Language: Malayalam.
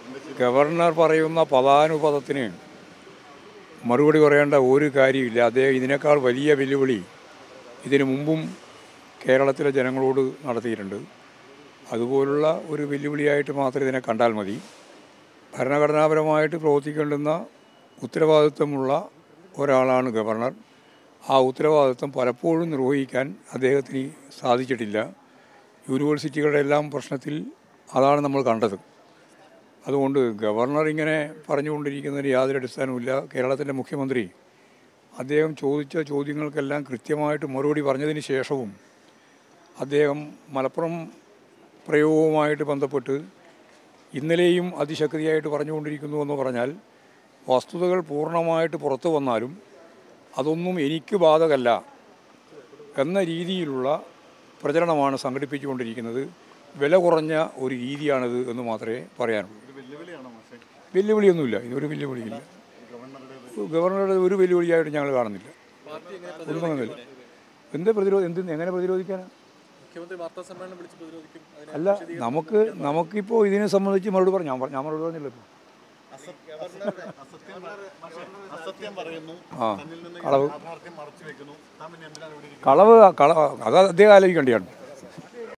ഗവർണർ പറയുന്ന പദാനുപദത്തിന് മറുപടി പറയേണ്ട ഒരു കാര്യമില്ല. അദ്ദേഹം ഇതിനേക്കാൾ വലിയ വെല്ലുവിളി ഇതിനു മുമ്പും കേരളത്തിലെ ജനങ്ങളോട് നടത്തിയിട്ടുണ്ട്. അതുപോലുള്ള ഒരു വെല്ലുവിളിയായിട്ട് മാത്രം ഇതിനെ കണ്ടാൽ മതി. ഭരണഘടനാപരമായിട്ട് പ്രവർത്തിക്കേണ്ടുന്ന ഉത്തരവാദിത്വമുള്ള ഒരാളാണ് ഗവർണർ. ആ ഉത്തരവാദിത്വം പലപ്പോഴും നിർവഹിക്കാൻ അദ്ദേഹത്തിന് സാധിച്ചിട്ടില്ല. യൂണിവേഴ്സിറ്റികളുടെ എല്ലാം പ്രശ്നത്തിൽ അതാണ് നമ്മൾ കണ്ടത്. അതുകൊണ്ട് ഗവർണർ ഇങ്ങനെ പറഞ്ഞുകൊണ്ടിരിക്കുന്നതിന് യാതൊരു അടിസ്ഥാനവുമില്ല. കേരളത്തിൻ്റെ മുഖ്യമന്ത്രി അദ്ദേഹം ചോദിച്ച ചോദ്യങ്ങൾക്കെല്ലാം കൃത്യമായിട്ട് മറുപടി പറഞ്ഞതിന് ശേഷവും അദ്ദേഹം മലപ്പുറം പ്രയോഗവുമായിട്ട് ബന്ധപ്പെട്ട് ഇന്നലെയും അതിശക്തിയായിട്ട് പറഞ്ഞുകൊണ്ടിരിക്കുന്നു എന്ന് പറഞ്ഞാൽ വസ്തുതകൾ പൂർണ്ണമായിട്ട് പുറത്തു വന്നാലും അതൊന്നും എനിക്ക് ബാധകമല്ല എന്ന രീതിയിലുള്ള പ്രചരണമാണ് സംഘടിപ്പിച്ചുകൊണ്ടിരിക്കുന്നത്. വില കുറഞ്ഞ ഒരു രീതിയാണിത് എന്ന് മാത്രമേ പറയാനുള്ളൂ. വെല്ലുവിളിയൊന്നുമില്ല, ഇതൊരു വെല്ലുവിളിയില്ല. ഗവർണറുടെ ഒരു വെല്ലുവിളിയായിട്ട് ഞങ്ങൾ കാണുന്നില്ല. എങ്ങനെ പ്രതിരോധിക്കാനാണ്? അല്ല, നമുക്കിപ്പോൾ ഇതിനെ സംബന്ധിച്ച് മറുപടി പറഞ്ഞു. ഞാൻ മറുപടി പറഞ്ഞില്ല. ഇപ്പോൾ കളവ് അത് അദ്ദേഹം ആലോചിക്കേണ്ടിയാണ്.